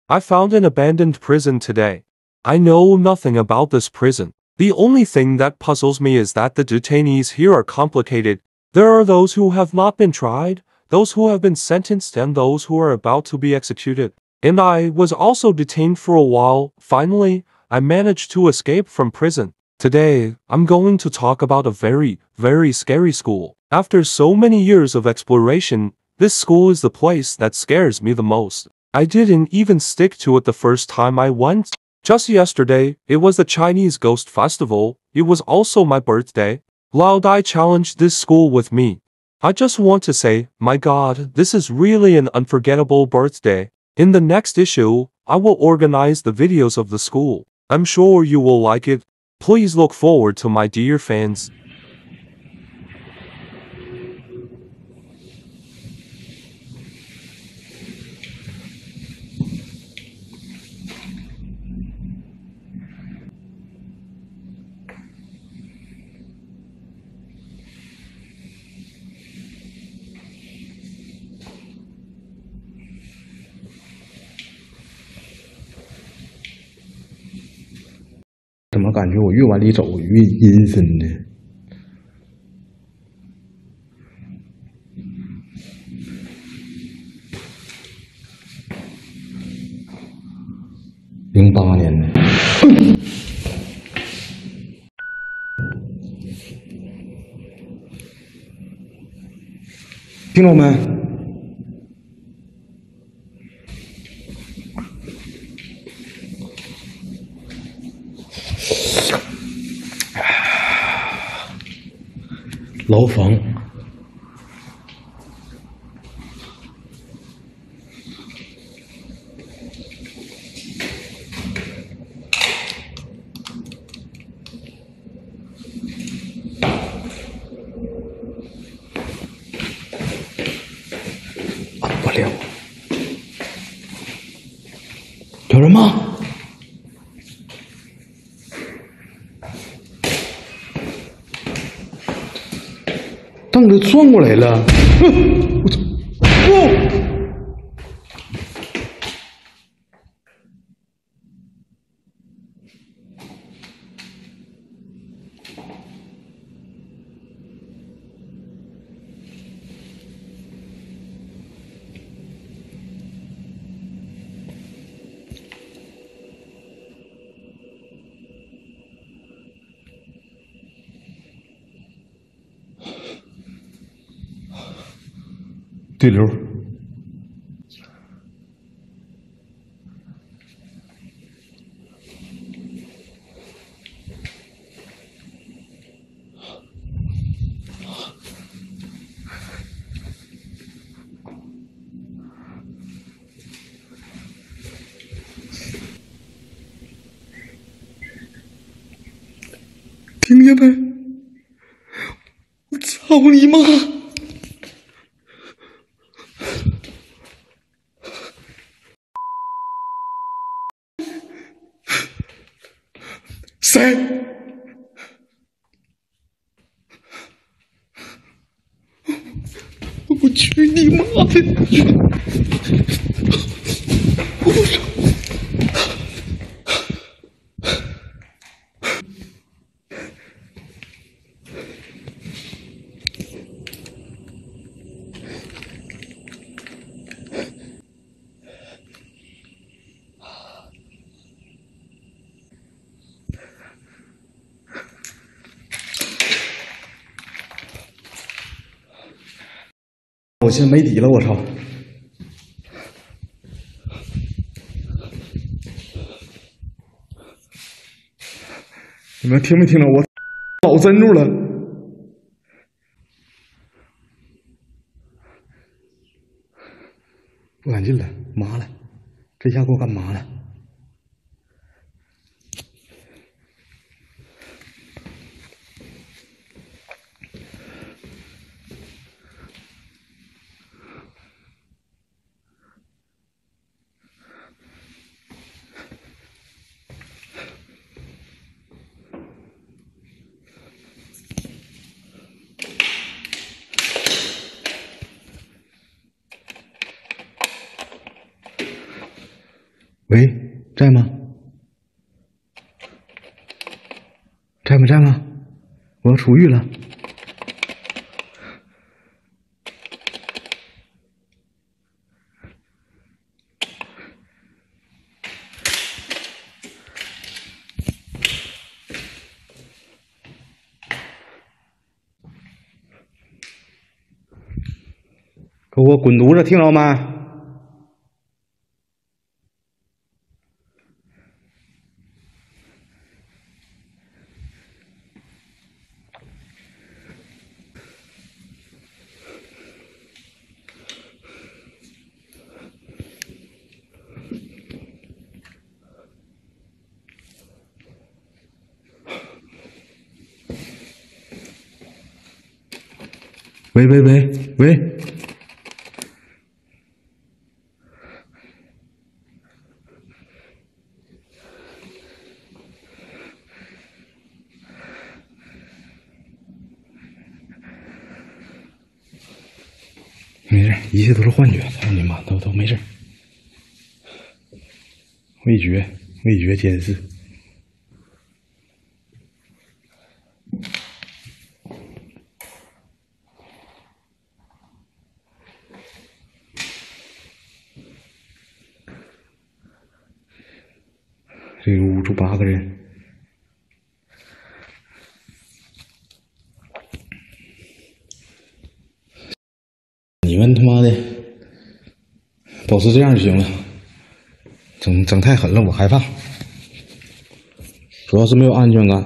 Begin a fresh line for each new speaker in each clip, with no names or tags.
I found an abandoned prison today. I know nothing about this prison. The only thing that puzzles me is that the detainees here are complicated. There are those who have not been tried, those who have been sentenced, and those who are about to be executed. And I was also detained for a while. Finally, I managed to escape from prison. Today, I'm going to talk about a very, very scary school. After so many years of exploration, this school is the place that scares me the most. I didn't even stick to it the first time I went. Just yesterday, it was the Chinese Ghost Festival. It was also my birthday. Lao Dai challenged this school with me. I just want to say, my God, this is really an unforgettable birthday. In the next issue, I will organize the videos of the school. I'm sure you will like it. Please look forward to my dear fans.
怎么感觉我越往里走越阴森呢？08年的，听着没？牢房。按不了。有人吗？凳子转过来了，我操！不！对流。听见没？我操你妈！谁？我去你妈的！我操！我现在没底了，我操！你们听没听着？我老镇住了，不敢进了，麻了，这下给我干麻了。 喂，在吗？在吗？在吗？我要出狱了。给我滚犊子，听着没？喂喂喂喂！没事，一切都是幻觉，操你妈，都没事。味觉监视。这个屋住8个人。你们他妈的保持这样就行了，整太狠了，我害怕，主要是没有安全感。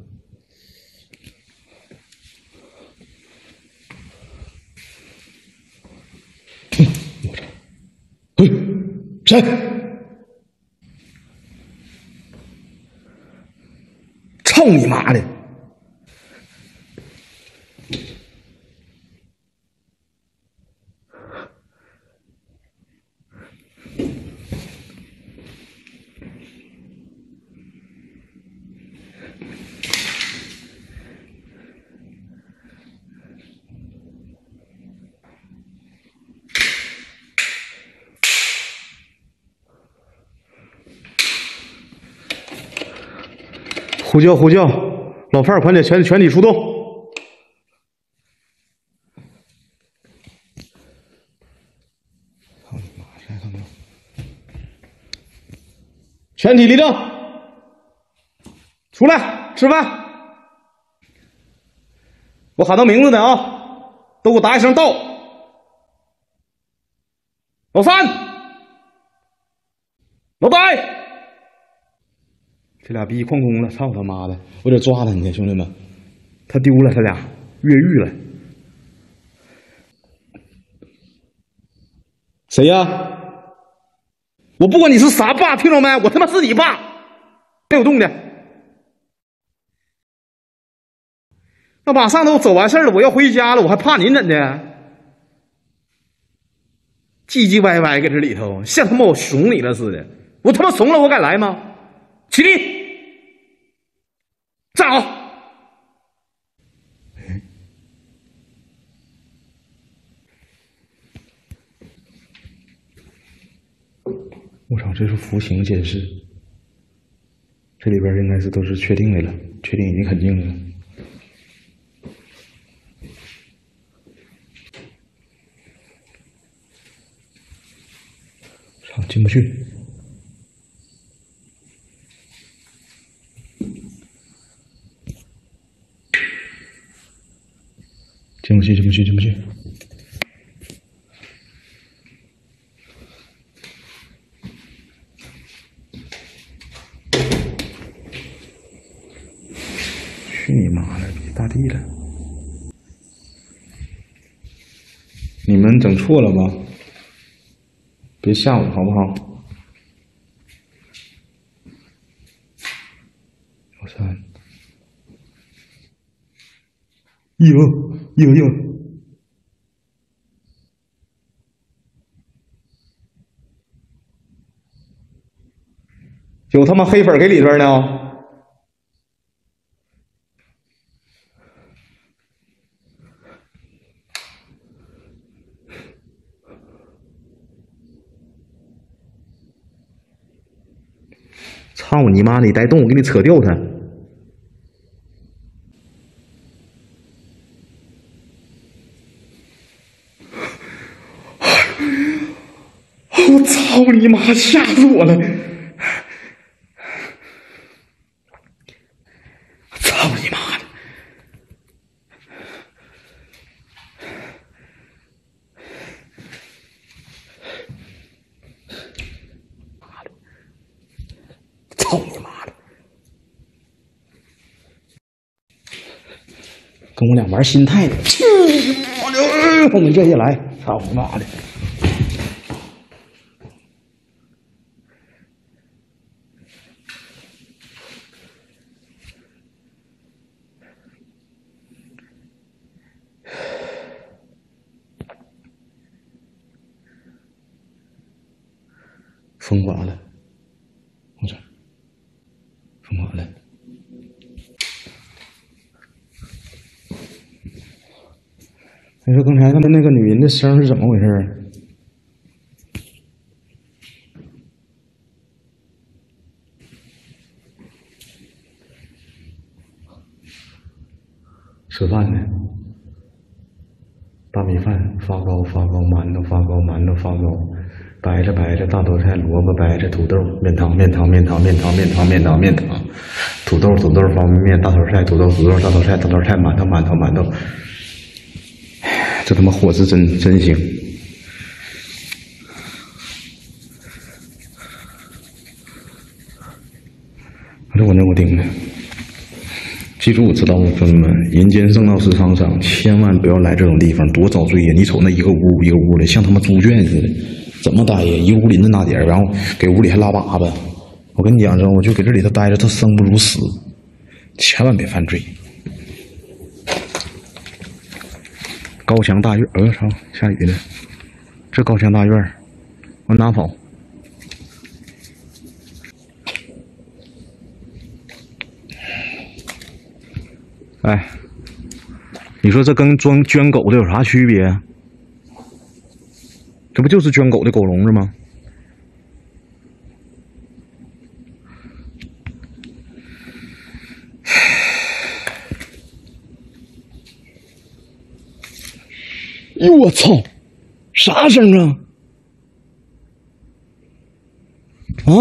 我操！嘿，谁？操你妈的！呼叫呼叫！老范儿，快点全体出动！操你妈！谁看不到？全体立正，出来吃饭。我喊到名字的啊，都给我答一声到。老三，老戴。这俩逼旷工了，操他妈的！我得抓他去，兄弟们，他丢了，他俩越狱了。谁呀？我不管你是啥爸，听着没？我他妈是你爸，没有动的。那马上都走完事儿了，我要回家了，我还怕您怎的？唧唧歪歪搁这里头，像他妈我怂你了似的。我他妈怂了，我敢来吗？起立，站好。我操，这是服刑监视，这里边应该是都是确定的了，确定已经肯定了。操，进不去。进不去，进不去，进不去。去你妈的，别大地了！你们整错了吧？别吓我好不好？老三，有。有他妈黑粉给里边呢！ 操你妈！你带动我给你扯掉它！我操你妈！吓死我了！操你妈的！操你妈的！跟我俩玩心态的，我们这一来，操你妈的！疯狂了，我操，疯狂了！你说刚才他们那个女人的声是怎么回事？吃饭呢？大米饭发糕，馒头发糕，馒头发糕，白菜，大头菜，萝卜，白菜，土豆，面汤，土豆，方便面，大头菜，土豆，大头菜，馒头。这他妈伙食真行！我顶的！记住，知道吗，朋友们？人间正道是沧桑，千万不要来这种地方，多遭罪呀！你瞅那一个屋一个屋的，像他妈猪圈似的，怎么待呀？一屋临着那点儿，然后给屋里还拉粑粑。我跟你讲，我就给这里头待着，他生不如死，千万别犯罪。高墙大院，操，下雨了！这高墙大院，往哪跑？哎，你说这跟圈狗的有啥区别？这不就是圈狗的狗笼子吗？哟，我操！啥声啊？啊？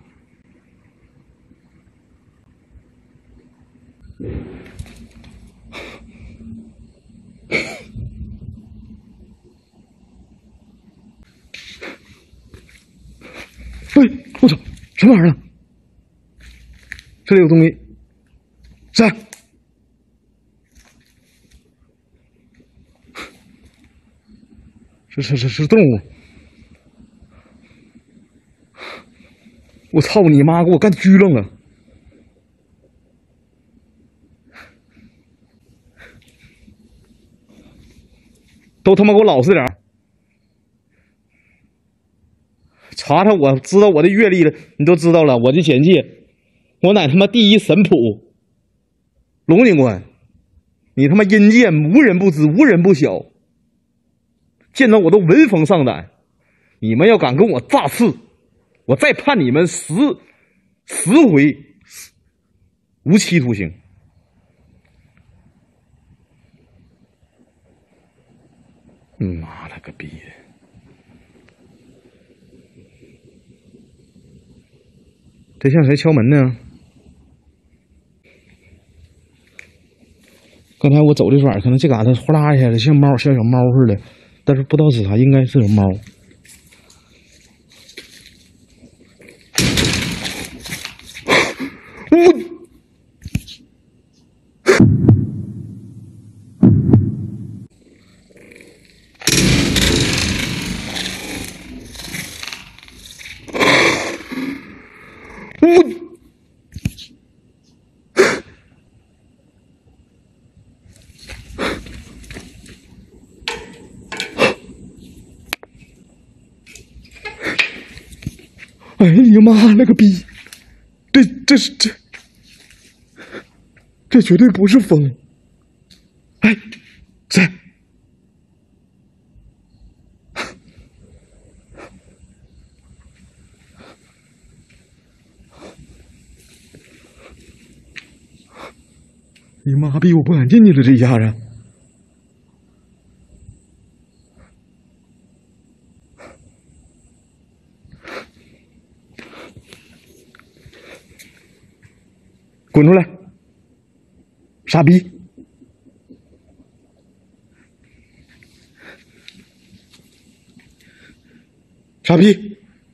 哎，我操！什么玩意儿？这里有东西。谁？是动物！我操你妈！给我干拘楞了！都他妈给我老实点！查查，我知道我的阅历了，你都知道了。我的简介，我乃他妈第一神捕，龙警官，你他妈阴间无人不知，无人不晓。见到我都闻风丧胆，你们要敢跟我炸刺，我再判你们十回无期徒刑。妈了个逼的！这像谁敲门呢？刚才我走的时候，可能这嘎达呼啦一下子像猫，像小猫似的，但是不知道是啥，应该是有猫。哎呀妈了个逼！这绝对不是风！哎，谁？ 你妈逼！我不敢进去了，这一下子。滚出来！傻逼！傻逼！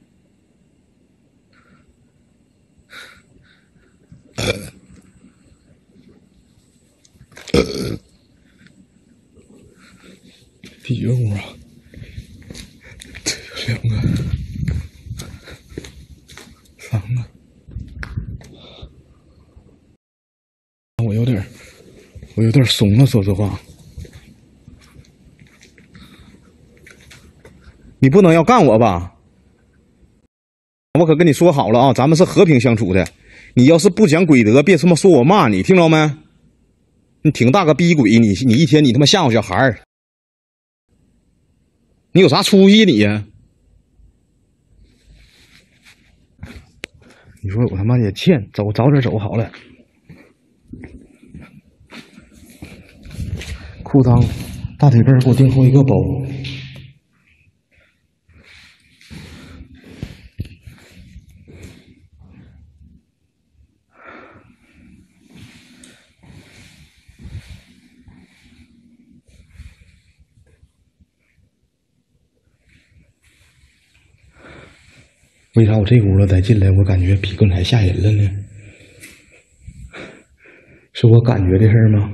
第几个屋啊？这有2个、3个。我有点怂了，说实话。你不能要干我吧？我可跟你说好了啊，咱们是和平相处的。你要是不讲规则，别他妈说我骂你，听着没？你挺大个逼鬼，你一天你他妈吓唬小孩儿，你有啥出息你呀？你说我他妈也欠，早点走好了。裤裆、大腿根给我订后一个包。为啥我这屋了再进来，我感觉比刚才吓人了呢？是我感觉的事吗？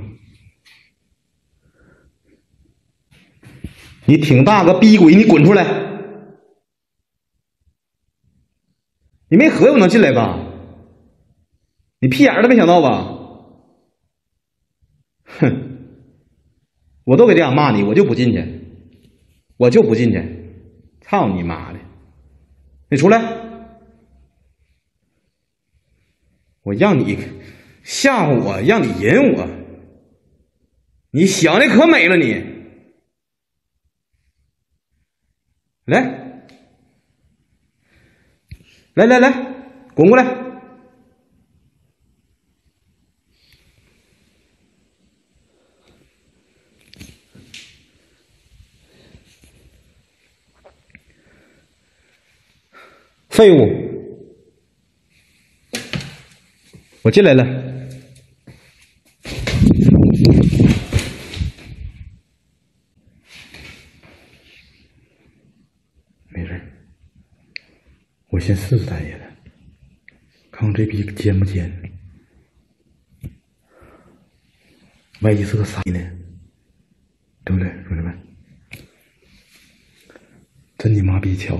你挺大个逼鬼，你滚出来！你没合计我能进来吧？你屁眼都没想到吧？哼！我都给这样骂你，我就不进去，我就不进去！操你妈的！你出来！我让你吓唬我，让你引我，你想的可美了你！来，滚过来！废物！我进来了。没事，我先试试大爷的，看看这逼尖不尖。万一是个傻逼呢？对不对，兄弟们？真你妈逼巧！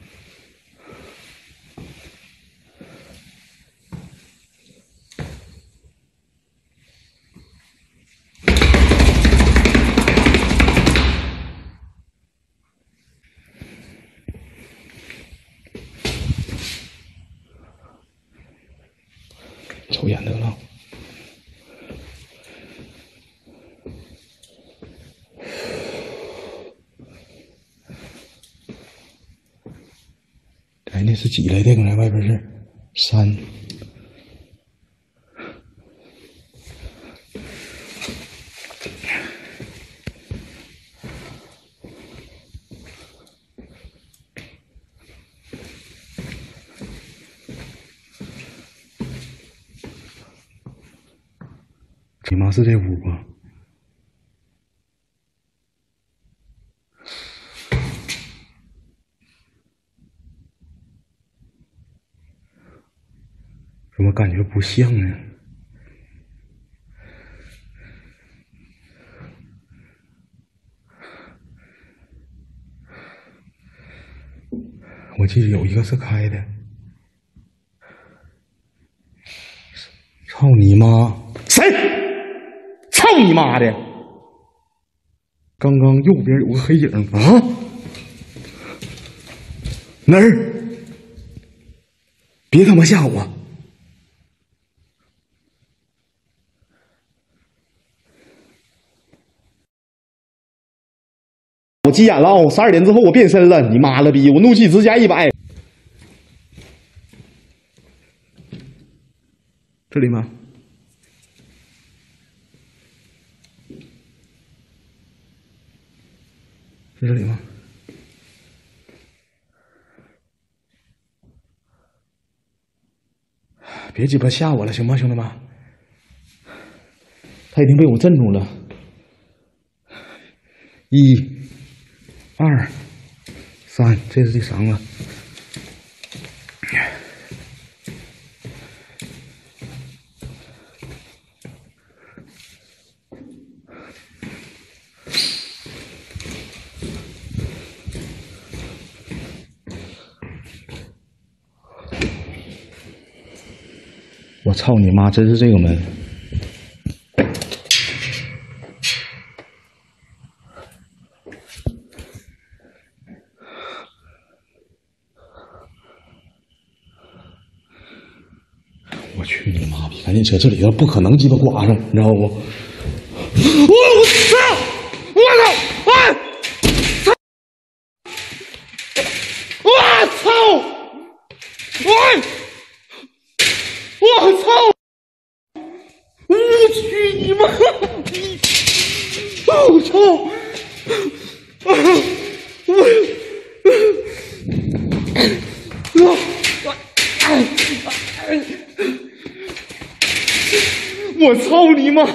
抽烟得了。哎，那是几来的？刚才外边是3。你妈是这屋吧？怎么感觉不像呢？我记得有一个是开的。操你妈！谁？操你妈的！刚刚右边有个黑影啊！哪儿？别他妈吓我！我急眼了啊！12点之后我变身了，你妈了逼！我怒气值加100。这里吗？ 在这里吗？别鸡巴吓我了，行吗，兄弟们？他已经被我镇住了。1、2、3，这是第3个。我操你妈！真是这个门！我去你妈逼！赶紧扯，这里头不可能鸡巴刮上，你知道不？我操！我操！哎！我操！喂！我操！我去你妈！我操！我操你妈！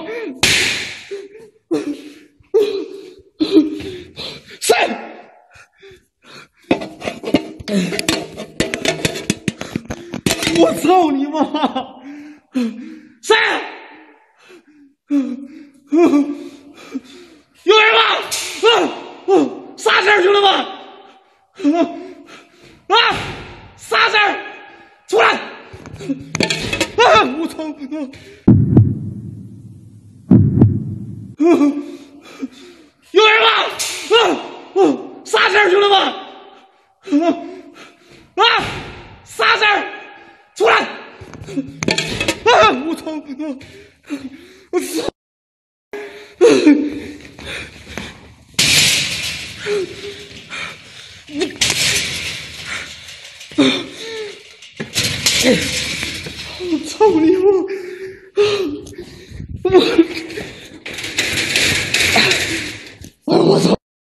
谁？我操你妈！谁？有人吗？啥事儿，兄弟们？啥事儿？出来！我操！有人吗？啥事儿，兄弟们？啥事儿？出来！我操！我操！我操你妈！我操！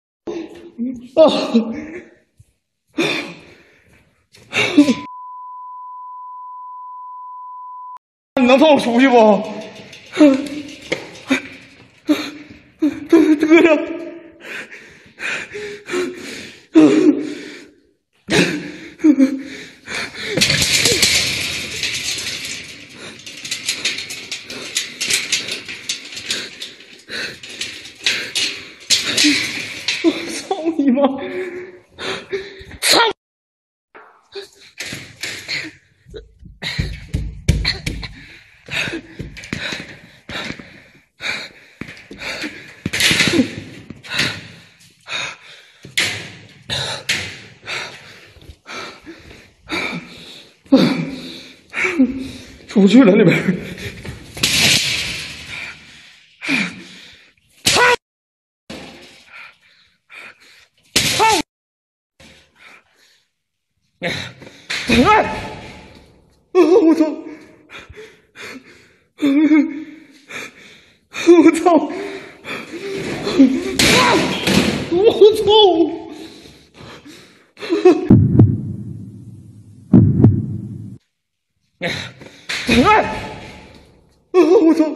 你能放我出去不？得着。我操你妈！操！出不去了，里边。我操！我操！我操！我操！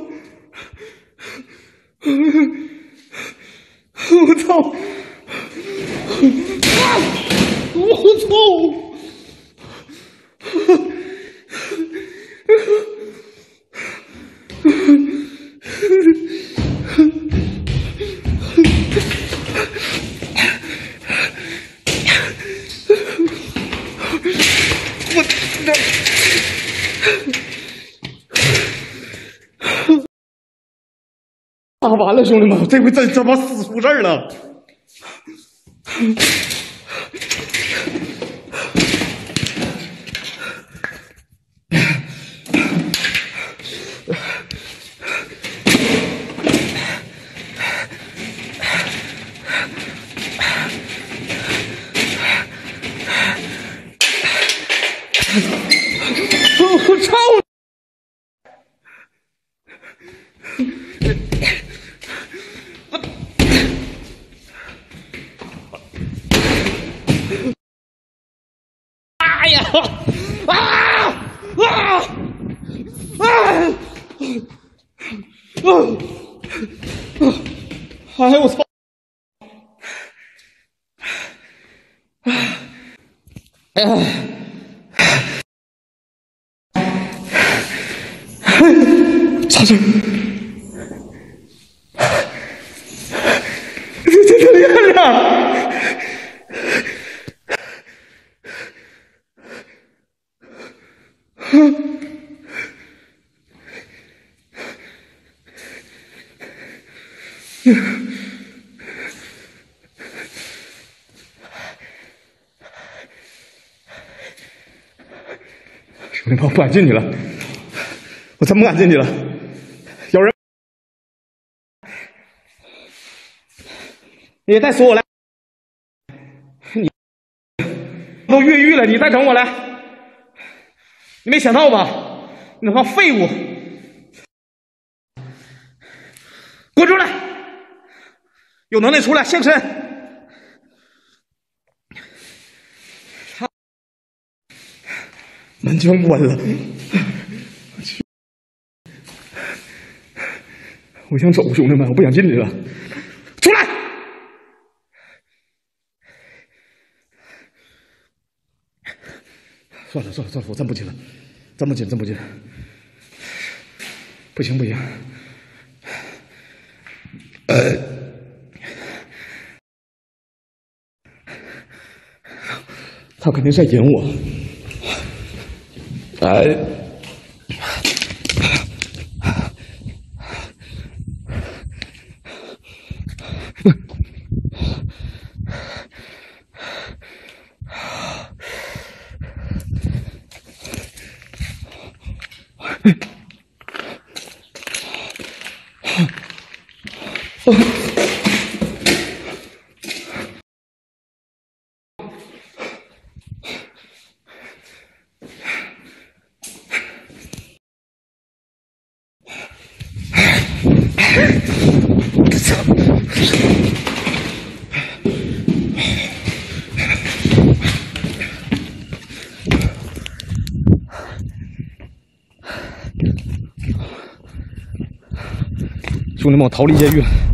我操！我操！打完了，兄弟们，这回真他妈死出事儿了！我操！ 哎呦我操！哎呀！啥事？这厉害了！兄弟们，我不敢进去了，我真不敢进去了，有人！你再说我来，你都越狱了，你再整我来，你没想到吧？你他妈废物！滚出来！有能耐出来现身！门全关了，我想走，兄弟们，我不想进去了，出来！算了，我真不进了，真不进，不行，他肯定在引我。兄弟们，我逃离监狱了。